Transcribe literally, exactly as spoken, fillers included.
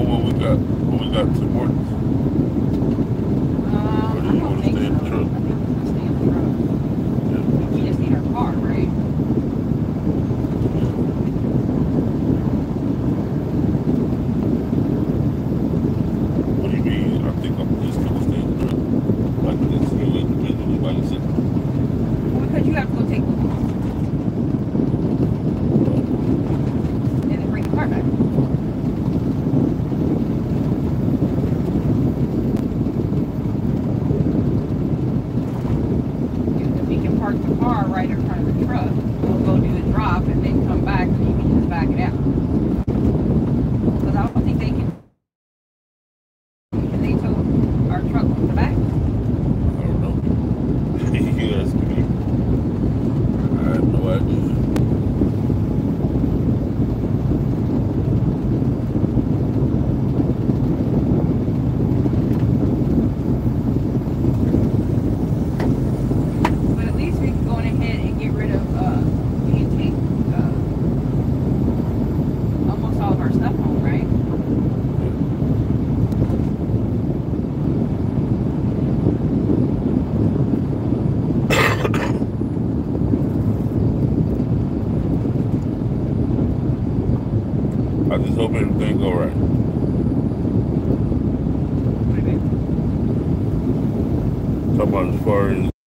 what we got? What we got to Morton's? Um, Or do I you don't want to think stay so. in the truck? I think we're gonna stay in the truck. Yeah. We just need our car, right? What do you mean? I think I'm just gonna stay in the truck. Like this, you individually by yourself. Well, because you have to go take the car and then bring the car back. If we can park the car right in front of the truck, we'll go do the drop and then come back and you can just back it out. Because I don't think they can. They told our truck from the back. I don't know. You ask me. I have no idea. But at least we can go on ahead and get rid of, uh, we can take, uh, almost all of our stuff home, right? I just hope everything go right. What do you mean? Talking about as far as